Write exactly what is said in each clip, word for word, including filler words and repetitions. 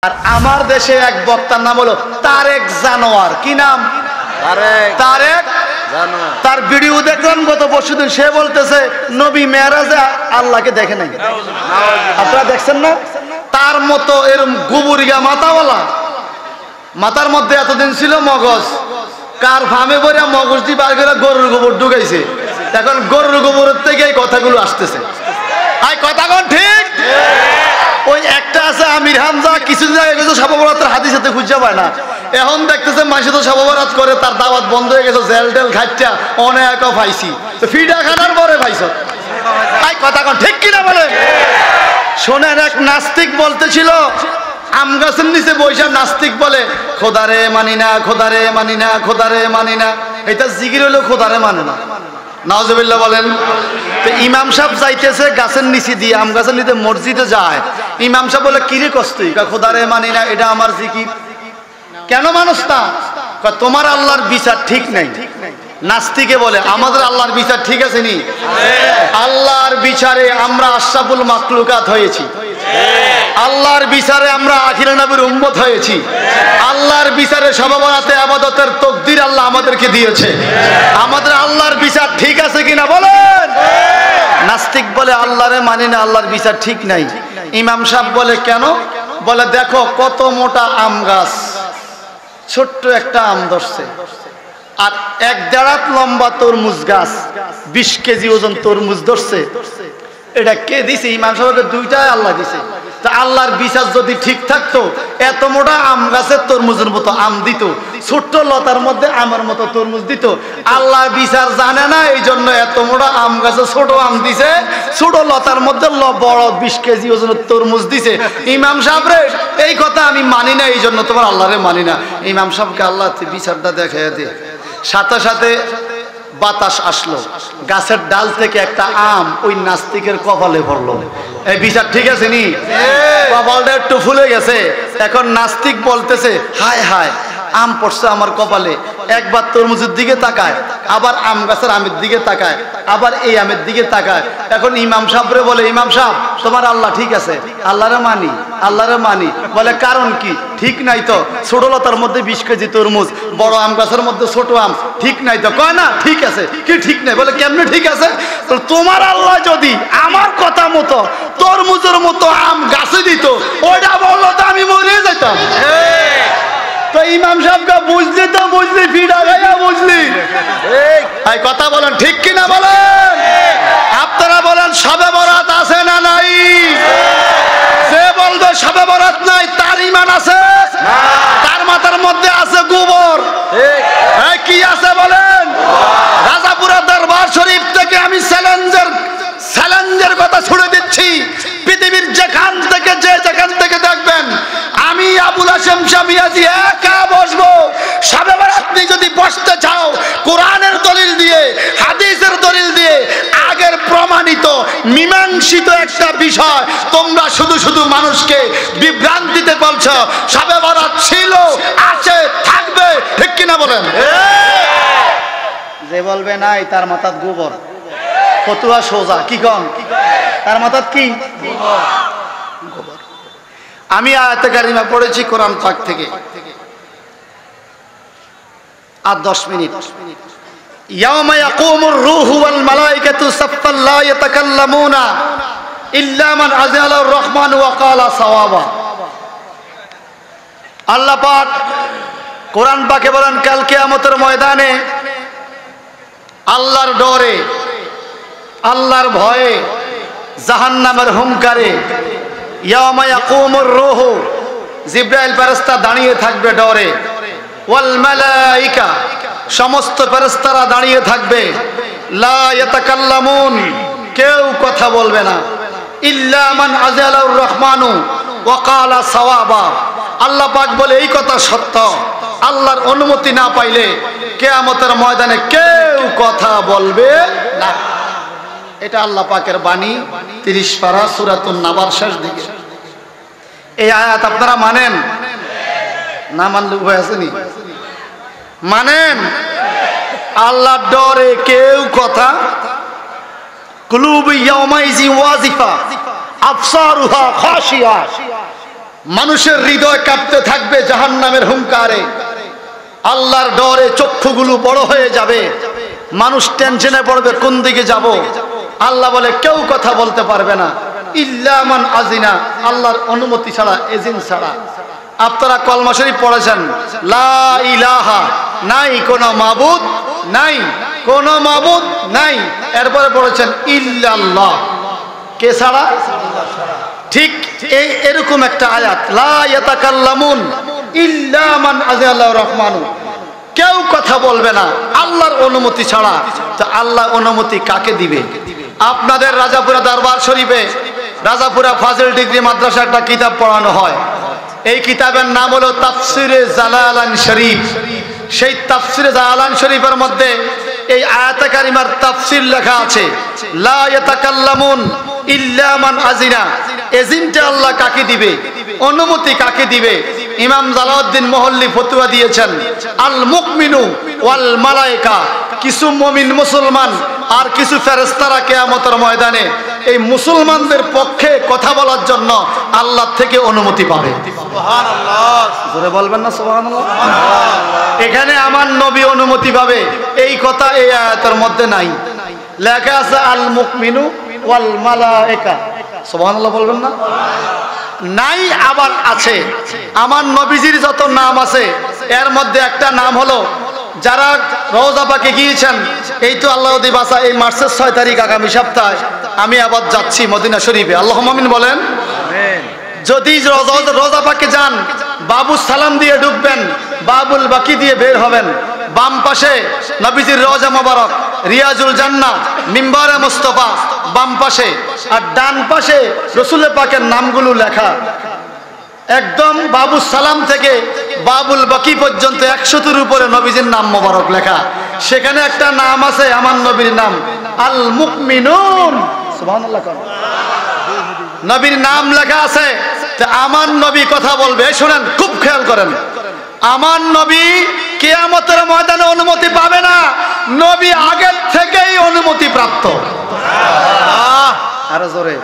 আর আমার দেশে এক বক্তার নাম হলো তারেক জানোয়ার। কি নাম? তারেক তারেক জানোয়ার। তার ভিডিও দেখলাম গত পরশুদিন, সে বলতেছে নবী মেরাজে আল্লাহকে দেখে নাই। আপনারা দেখছেন না? তার মতো এরকম গুবুরিয়া মাথাওয়ালা, মাথার মধ্যে এতদিন ছিল মগজ, কার ফার্মে বইরা মগজ দিয়ে বার করে গরুর গোবর ঢুকাইছে, এখন গরুর গোবরের থেকে এই কথাগুলো আসতেছে। আই কথা কোন ঠিক? ওই একটা আছে আমির হামজা, কিছু জায়গায় গেছে সর্ববরাতের হাদিসেতে খুঁজে পায় না, এখন দেখতেছে মানুষ তো সর্ববরাত করে, তার দাওয়াত বন্ধ হয়ে গেছে, জেল টেল খাইটা অনেক পাইছি, তো ফিডা খানার পরে পাইছ। আই কথা কোন ঠিক কিনা বলেন? শোনেন, এক নাস্তিক বলতেছিল আম গাছের নিচে বৈশা, নাস্তিক বলে খোদারে মানি না, খোদারে মানি না, খোদারে মানি না। এটা জিকির হলেও খোদারে মানে না। নাউজুবিল্লাহ বলেন। তো ইমাম সাহেব যাইতেছে গাছের নিচে দিয়ে, আম গাছের নিচে মসজিদে যায়, ইমাম সাহেব বলে কিরে কষ্ট, খোদারে মানি না, এটা আমার জিকির। কেন মানুষ না? তোমার আল্লাহর বিচার ঠিক নাই। নাস্তিকে বলে আমাদের আল্লাহর বিচার ঠিক আছে নি? আল্লাহর বিচারে আমরা আশরাফুল মাখলুকাত হয়েছি, আল্লাহর বিচারে আমরা আখির নবীর উম্মত হয়েছি, আল্লাহর বিচারে সর্ববরাতে ইবাদতের তাকদীর আল্লাহ আমাদেরকে দিয়েছে। আমাদের আল্লাহর বিচার ঠিক আছে কিনা বলেন? নাস্তিক বলে আল্লাহরে মানি না, আল্লাহর বিচার ঠিক নাই। ইমাম সাহেব বলে কেন? বলে দেখো কত মোটা আম গাছ, ছোট্ট একটা আম ধরছে, আর এক দেড় হাত লম্বা তরমুজ গাছ, বিশ কেজি ওজন তরমুজ ধরছে। এটা কে দিছে? ইমাম সাহেবকে দুইটাই আল্লাহ দিছে। তা আল্লাহর বিচার যদি ঠিক থাকতো, এত মোটা আম গাছের তরমুজের মতো আম দিত, ছোট্ট লতার মধ্যে আমার মতো তরমুজ দিত। আল্লাহর বিচার জানে না, এই জন্য এত মোটা আম গাছে ছোট আম দিছে, ছোট লতার মধ্যে বড় বিশ কেজি ওজনের তরমুজ দিছে। ইমাম সাহেব রে, এই কথা আমি মানি না, এই জন্য তোমার আল্লাহরে মানি না। ইমাম সাহেবকে আল্লাহ বিচারটা দেখাইয়া দিয়ে সাথে সাথে বাতাস আসলো, গাছের ডাল থেকে একটা আম ওই নাস্তিকের কপালে পড়লো। এই বিচার ঠিক আছে নি? কপালটা একটু ফুলে গেছে। এখন নাস্তিক বলতেছে হায় হায়, আম পড়ছে আমার কপালে। একবার তরমুজের দিকে তাকায়, আবার আম গাছের আমের দিকে তাকায়, আবার এই আমের দিকে তাকায়। এখন ইমাম সাহেবরে বলে ইমাম সাহেব তোমার আল্লাহ ঠিক আছে? আল্লাহরে মানি, আল্লাহরে মানি। বলে কারণ কি? ঠিক নাই তো, ছোট লতার মধ্যে বিশ কেজি তরমুজ, বড় আম গাছের মধ্যে ছোট আম, ঠিক নাই তো। কয় না ঠিক আছে। কি ঠিক নাই? বলে কেমনে ঠিক আছে? তোমার আল্লাহ যদি আমার কথা মতো তরমুজের মতো আম গাছে দিত, ওইটা বললো তো আমি মরে যেতাম। তো ইমাম সাহেবকে বুঝলি তো বুঝলি, ফিডা গাইয়া বুঝলি। এই কথা বলেন ঠিক কিনা বলেন? আপনারা বলেন সবে বরাত আছে না নাই? যে বলবে সবে বরাত নাই তার ঈমান আছে? তার মাথার মধ্যে আছে গোবর। কি আছে বলেন? রাজাপুরা দরবার শরীফ থেকে আমি চ্যালেঞ্জের চ্যালেঞ্জের কথা ছুড়ে দিচ্ছি, পৃথিবীর যেখান থেকে যে যেখান থেকে দেখবেন আমি আবুল হাশেম শামিয়াজি একা বসবো। সবে বরাত যদি বসতে চাও কোরআনের দলিল দিয়ে, হাদিসের দলিল দিয়ে, আগের প্রমাণিত মীমাংসিত একটা বিষয়, তোমরা শুধু শুধু মানুষকে বিভ্রান্তিতে বলছো সবে বরাত ছিল, আছে, থাকবে, ঠিক কিনা বলেন? যে বলবে নাই তার মাথাত গোবর, ফতুয়া সোজা। কি কন? তার মাথাত কি গোবর। আমি আয়াতে কারিমা পড়েছি কোরআন পাক থেকে, আর দশ মিনিট। ইয়াউমা ইয়াকুমুর রূহু ওয়াল মালাইকাতু সাফফান লা ইয়াতাকাল্লামুনা ইল্লা মান আযালা আর-রাহমান ওয়া ক্বালা সাওয়াবা। আল্লাহ পাক কোরআন পাকে বলেন কাল কিয়ামতের ময়দানে আল্লাহর ডরে, আল্লাহর ভয়ে, জাহান্নামের হুঙ্কারে, ইয়াউমা ইয়াকুমুর রূহু, জিবরাইল ফেরেশতা দাঁড়িয়ে থাকবে ডরে, ওয়াল মালাইকা, সমস্ত ফেরেশতারা দাঁড়িয়ে থাকবে, লা ইয়াতাকাল্লামুন, কেউ কথা বলবে না, ইল্লা মান আযালার রহমানু ওয়া ক্বালা সাওয়াবা। আল্লাহ পাক বলে এই কথা সত্য, আল্লাহর অনুমতি না পাইলে কিয়ামতের ময়দানে কেউ কথা বলবে না। এটা আল্লাহ পাকের বাণী, তিরিশ পারা সূরাতুন নাবার শেষ দিকে। এই আয়াত আপনারা মানেন না? মানলে উভয় আসেনি? মানেন? আল্লাহর ডরে কেউ কথা, কুলুবু ইয়াউমাইজি ওয়াজিফা আবসারুহা খাশিয়া, মানুষের হৃদয় কাঁপতে থাকবে জাহান্নামের হুঙ্কারে, আল্লাহর ডরে চক্ষুগুলো বড় হয়ে যাবে, মানুষ টেনশনে পড়বে কোন দিকে যাব। আল্লাহ বলে কেউ কথা বলতে পারবে না, ইল্লা মান আজিনা, আল্লাহর অনুমতি ছাড়া, এজিন ছাড়া। আপনারা কলমা শরীফ পড়েছেন, লা ইলাহা, নাই কোনো মাবুদ, নাই কোনো মাবুদ নাই, এরপরে পড়েছেন ইল্লাল্লাহ, কে ছাড়া? ঠিক এই এরকম একটা আয়াত, লা ইয়াতাকাল্লামুন ইল্লা মান আযাল্লাহু রহমানু, কেউ কথা বলবে না আল্লাহর অনুমতি ছাড়া। তো আল্লাহ অনুমতি কাকে দিবে? আপনাদের রাজাপুরা দরবার শরীফে, রাজাপুরা ফাজিল ডিগ্রি মাদ্রাসা একটা কিতাব পড়ানো হয়। এই কিতাবের নাম হলো তাফসিরে জালালান শরীফ। সেই তাফসিরে জালালান শরীফের মধ্যে এই আয়াতে কারিমার তাফসির লেখা আছে, লা ইয়াতাকাল্লামুন ইল্লা মান আজিনা, এজিনটা আল্লাহ কাকে দিবে, অনুমতি কাকে দিবে? ইমাম জালাউদ্দিন মহল্লি ফতোয়া দিয়েছেন, আল মুকমিনু ওয়াল মালায়েকা, কিছু মুমিন মুসলমান আর কিছু ফেরেশতারা কিয়ামতের ময়দানে এই মুসলমানদের পক্ষে কথা বলার জন্য আল্লাহ থেকে অনুমতি পাবে। সুবহানাল্লাহ, জোরে বলবেন না সুবহানাল্লাহ? এখানে আমার নবী অনুমতি পাবে, এই কথা এই আয়াতের মধ্যে নাই। লেখা আছে আল মুকমিনু ওয়াল মালায়েকা, সুবহানাল্লাহ বলবেন না? নাই, আবার আছে। আমার নবীজির যত নাম আছে এর মধ্যে একটা নাম হলো, যারা রওজা পাকে গিয়েছেন, এই তো আল্লাহ দি বাসা, এই মার্চের ছয় তারিখ আগামী সপ্তাহে আমি আবার যাচ্ছি মদিনা শরীফে, আল্লাহুম্মা আমিন বলেন। যদি রওজা পাকে যান, বাবু সালাম দিয়ে ঢুকবেন, বাবুল বাকি দিয়ে বের হবেন। বাম পাশে নবীজির রওজা মোবারক, রিয়াজুল জান্নাহ, মিম্বারে মুস্তাফা বাম পাশে, আর ডান পাশে রাসূলের পাকের নামগুলো লেখা। একদম বাবু সালাম থেকে বাবুল বাকি পর্যন্ত একশোটির উপরে নবীজির নাম মোবারক লেখা। সেখানে একটা নাম আছে আমার নবীর নাম, আল মুকমিনুন, সুবহানাল্লাহ। নবীর নাম লেখা আছে। আমার নবী কথা বলবে, শুনেন খুব খেয়াল করেন, আমার নবী কিয়ামতের ময়দানে অনুমতি পাবে না, নবী আগের থেকেই অনুমতি প্রাপ্ত। আরে জোরে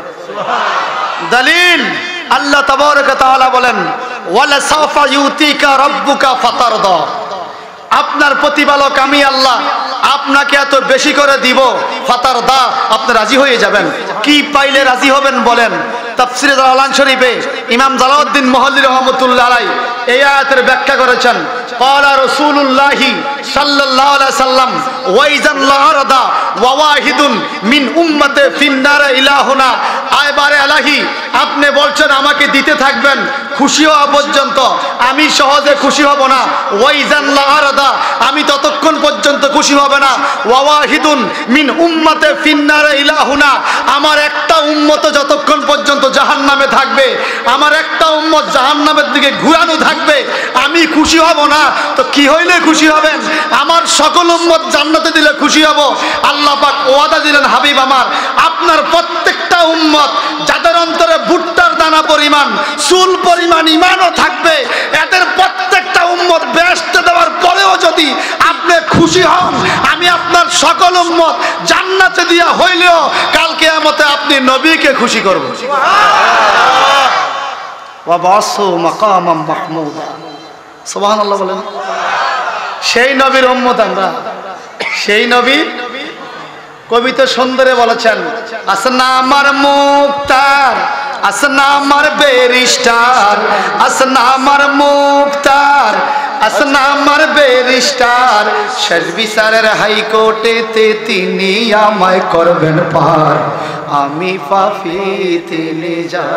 দলিল, আল্লাহ তাবারাকা তাআলা বলেন, ওয়ালা সাফা ইউতিকা রাব্বুকা ফাতারদা, আপনার প্রতিপালক আমি আল্লাহ আপনাকে এত বেশি করে দিব, ফাতারদা, আপনি রাজি হয়ে যাবেন। কি পাইলে রাজি হবেন বলেন? তাফসিরে জালালান শরীফে ইমাম জালাউদ্দিন মহল্লি রাহমাতুল্লাহ আলাইহি এই আয়াতের ব্যাখ্যা করেছেন, ক্বালা রাসূলুল্লাহি সাল্লাল্লাহু আলাইহি সাল্লাম ওয়াইজান লারাদা ওয়া ওয়াহিদুন মিন উম্মতি ফিন্নার ইলাহুনা, আয়বারে আলাহি, আপনি বলছেন আমাকে দিতে থাকবেন খুশি হওয়া পর্যন্ত, আমি সহজে খুশি হব না। ওয়াইজান লারাদা, আমি ততক্ষণ পর্যন্ত খুশি হবে না। ওয়া ওয়াহিদুন মিন উম্মতি ফিন্নার ইলাহুনা, আমার একটা উম্মত যতক্ষণ পর্যন্ত জাহান্নামে থাকবে, আমার একটা উম্মত জাহান্নামের দিকে ঘুরানো থাকবে, আমি খুশি হব না। তো কি হইলে খুশি হবেন? আমার সকল উম্মত জান্নাতে দিলে খুশি হব। আল্লাহ পাক ওয়াদা দিলেন, হাবিব আমার, আপনার প্রত্যেকটা উম্মত যাদের অন্তরে ভুট্টার দানা পরিমাণ, চুল পরিমাণ ঈমানও থাকবে, এদের প্রত্যেকটা উম্মত বেহেশতে দেওয়ার পরেও যদি আপনি খুশি হন, আমি আপনার সকল উম্মত জান্নাতে দিয়া হইলেও কাল কিয়ামতে আপনি নবীকে খুশি করব। সুবহানাল্লাহ, ওয়া বাসু মাকামাম মাহমুদা, সুবহানাল্লাহ বলেন। সেই নবীর উম্মত আমরা, সেই নবীর কবি তো সুন্দরে বলেছেন, আসনা আমার মুক্তার, আসনা আমার বেরিস্টার, আসনা আমার মুক্তার, আসনা আমার বেরিস্টার, শেষ বিচারের হাইকোর্টেতে তিনি আমায় করবেন পার, আমি পাপী তিনি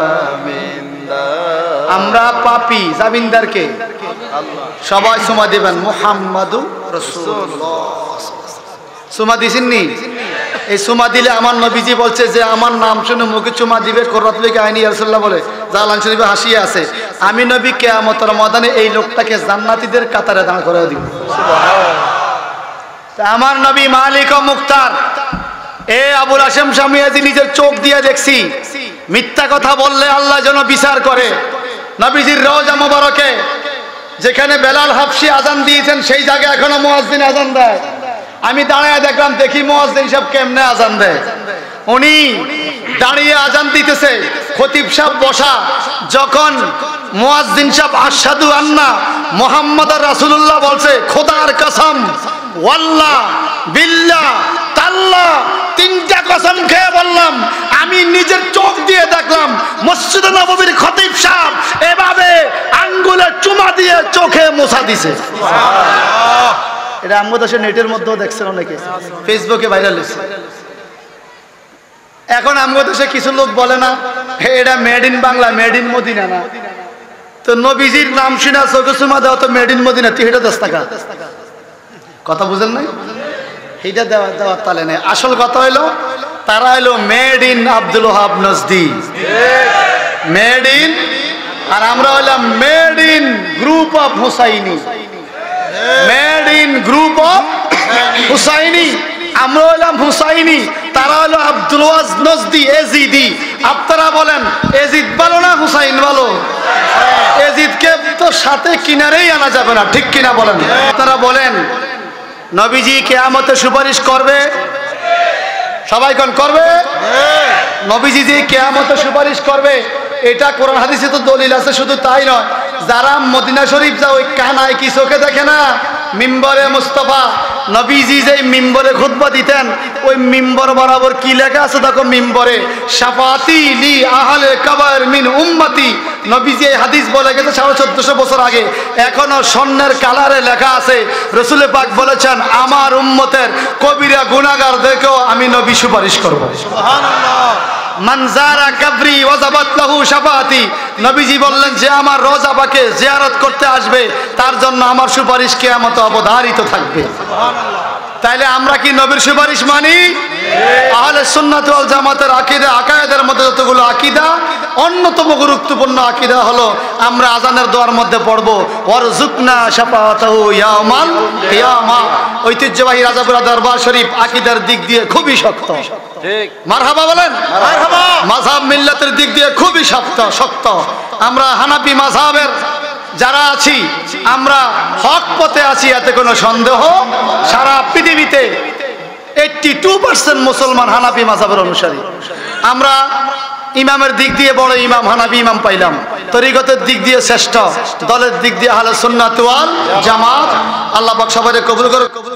জামিনদার। আমরা পাপী, জামিনদারকে সবাই সুমা দিবেন, মুহাম্মাদুর রাসূলুল্লাহ। সুমা দিছেননি? এই সুমা দিলে আমার নবীজি বলছে যে আমার নাম শুনে মুখে চুমা দিবে, কোরআন থেকে আইনি রাসূলুল্লাহ বলে, জালান শরীফে হাসিয়ে আছে। আমি নবী কিয়ামতের ময়দানে এই লোকটাকে জান্নাতীদের কাতারে দাঁড় করে দিব। সুবহানাল্লাহ। আমার নবী মালিক ও মুক্তার। এ আবুল হাশেম শামিয়াজি নিজের চোখ দিয়ে দেখছি, মিথ্যা কথা বললে আল্লাহ যেন বিচার করে। নবীজির রওজা মোবারকে যেখানে বেলাল হাবশী আজান দিয়েছেন, সেই জায়গায় এখনো মুয়াজ্জিন আজান দেয়। আমি দাঁড়ায় দেখলাম, দেখি মুয়াজ্জিন সাহেব কেমনে আজান দেয়। উনি দাঁড়িয়ে আজান দিতেছে, খতিব সাহেব বসা। যখন মুয়াজ্জিন সাহেব আশহাদু আন্না মুহাম্মাদুর রাসূলুল্লাহ বলছে, খোদার কসম, ওয়াল্লাহ, বিল্লাহ, তাল্লাহ, তিনটা কসম খেয়ে বললাম, আমি নিজের চোখ দিয়ে দেখলাম মসজিদে নববীর খতিব সাহেব এভাবে আঙ্গুলে চুমা দিয়ে চোখে মোছা দিছে। এটা আমগো দেশের নেটের মধ্যেও দেখছেন অনেকে, ফেসবুকে ভাইরাল হয়েছে। এখন আমগো দেশে কিছু লোক বলে না, এটা made in Bangla, made in Madina না। তো নবীজির নাম শুনা চোখে চুমা দেওয়া তো মেড ইন মদিনা, তুই এটা দশ টাকা কথা বুঝেন নাই? এইটা দেওয়া দেওয়ার তালে নেই। আসল কথা হইলো তারা হইলো made in Abdul Wahab Najdi, made in, আর আমরা হইলাম made in group of Husaini, made in group of Husaini. আমরা হইলাম হুসাইনি, তারা হলো আব্দুল ওয়াহাব নজদি, এজিদি। আপনারা বলেন এজিদ ভালো না হুসাইন ভালো? এজিদকে তো সাথে কিনারেই আনা যাবে না, ঠিক কিনা বলেন? আপনারা বলেন নবীজি কিয়ামতে সুপারিশ করবে? সবাই কোন করবে? নবীজি যে কিয়ামতে সুপারিশ করবে এটা কোরআন হাদিসে তো দলিল আছে। শুধু তাই নয়, যারা মদিনা শরীফ যায় ওই কানায় কি চোখে দেখে না? মিম্বরে মুস্তাফা, নবীজি যে মিম্বরে খুতবা দিতেন ওই মিম্বর বরাবর কি লেখা আছে দেখো, মিম্বরে শাফাতি লি আহলে কাবায়ের মিন উম্মতি। নবীজি এই হাদিস বলে গেছে সাড়ে চোদ্দশো বছর আগে, এখনো স্বর্ণের কালারে লেখা আছে। রসুল পাক বলেছেন আমার উম্মতের কবিরা গুনাহগার দেখেও আমি নবী সুপারিশ করব। সুবহানাল্লাহ। মানজারা কবরি ওয়াজাবাত লাহু শাফাতি। নবীজি বললেন যে আমার রওজা পাকে জিয়ারত করতে আসবে তার জন্য আমার সুপারিশ কিয়ামতে অবধারিত থাকবে। সুবহানাল্লাহ। তাইলে আমরা কি নবীর সুপারিশ মানি? আহলে সুন্নাত ওয়াল জামাতের আকীদা, আকায়েদের মধ্যে যতগুলো আকীদা, অন্যতম গুরুত্বপূর্ণ আকীদা হলো আমরা আজানের দোয়ার মধ্যে পড়বো ওয়ারযুকনা শাফাতাহু ইয়াউমাল কিয়ামা। ঐতিহ্যবাহী রাজাপুরা দরবার শরীফ আকীদার দিক দিয়ে খুবই শক্ত, ঠিক? মারহাবা বলেন। মারহাবা। মাযহাব মিল্লাতের দিক দিয়ে খুবই শক্ত শক্ত। আমরা হানাফি মাযহাবের যারা আছি আমরা হক পথে আছি, এতে কোনো সন্দেহ। সারা পৃথিবীতে এইট্টি টু পার্সেন্ট মুসলমান হানাফি মাযহাবের অনুসারী। আমরা ইমামের দিক দিয়ে বড় ইমাম হানাফি ইমাম পাইলাম, তরিকতের দিক দিয়ে শ্রেষ্ঠ, দলের দিক দিয়ে আহলে সুন্নাত ওয়াল জামাত। আল্লাহ পাক সবাইকে কবুল করে।